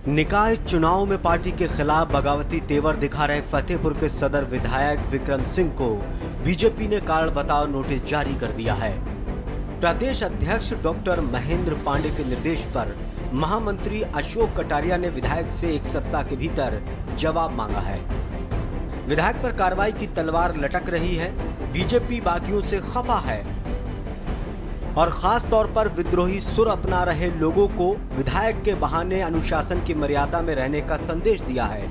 निकाय चुनाव में पार्टी के खिलाफ बगावती तेवर दिखा रहे फतेहपुर के सदर विधायक विक्रम सिंह को बीजेपी ने कारण बताओ नोटिस जारी कर दिया है। प्रदेश अध्यक्ष डॉक्टर महेंद्र पांडे के निर्देश पर महामंत्री अशोक कटारिया ने विधायक से एक सप्ताह के भीतर जवाब मांगा है। विधायक पर कार्रवाई की तलवार लटक रही है। बीजेपी बागियों से खफा है और खास तौर पर विद्रोही सुर अपना रहे लोगों को विधायक के बहाने अनुशासन की मर्यादा में रहने का संदेश दिया है।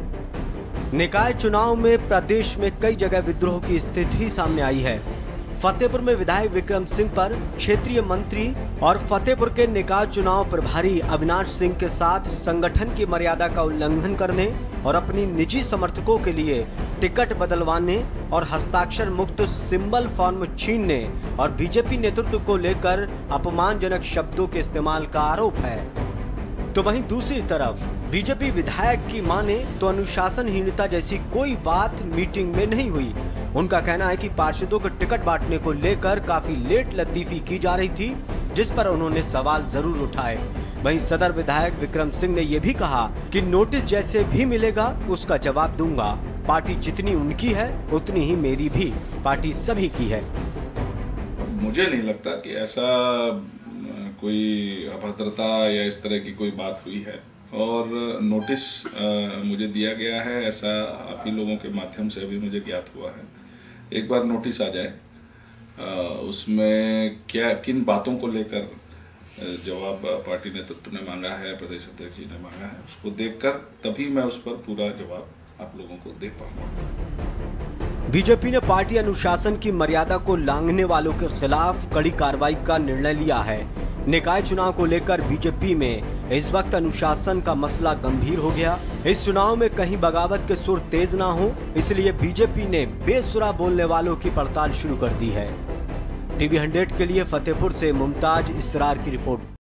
निकाय चुनाव में प्रदेश में कई जगह विद्रोह की स्थिति सामने आई है। फतेहपुर में विधायक विक्रम सिंह पर क्षेत्रीय मंत्री और फतेहपुर के निकाय चुनाव प्रभारी अविनाश सिंह के साथ संगठन की मर्यादा का उल्लंघन करने और अपनी निजी समर्थकों के लिए टिकट बदलवाने और हस्ताक्षर मुक्त सिंबल फॉर्म छीनने और बीजेपी नेतृत्व को लेकर अपमानजनक शब्दों के इस्तेमाल का आरोप है। तो वहीं दूसरी तरफ बीजेपी विधायक की माने तो अनुशासनहीनता जैसी कोई बात मीटिंग में नहीं हुई। उनका कहना है कि पार्षदों को टिकट बांटने को लेकर काफी लेट लतीफी की जा रही थी, जिस पर उन्होंने सवाल जरूर उठाए। वहीं सदर विधायक विक्रम सिंह ने यह भी कहा कि नोटिस जैसे भी मिलेगा उसका जवाब दूंगा। पार्टी जितनी उनकी है उतनी ही मेरी भी, पार्टी सभी की है। मुझे नहीं लगता कि ऐसा कोई अभद्रता या इस तरह की कोई बात हुई है और नोटिस मुझे दिया गया है, ऐसा आप ही लोगों के माध्यम से अभी मुझे ज्ञात हुआ है। एक बार नोटिस आ जाए उसमें क्या किन बातों को लेकर जवाब पार्टी नेतृत्व ने मांगा है, प्रदेश अध्यक्ष जी ने मांगा है, उसको देखकर तभी मैं उस पर पूरा जवाब आप लोगों को दे पाऊंगा। बीजेपी ने पार्टी अनुशासन की मर्यादा को लांघने वालों के खिलाफ कड़ी कार्रवाई का निर्णय लिया है। निकाय चुनाव को लेकर बीजेपी में इस वक्त अनुशासन का मसला गंभीर हो गया। इस चुनाव में कहीं बगावत के सुर तेज ना हो, इसलिए बीजेपी ने बेसुरा बोलने वालों की पड़ताल शुरू कर दी है। टीवी 100 के लिए फतेहपुर से मुमताज इसरार की रिपोर्ट।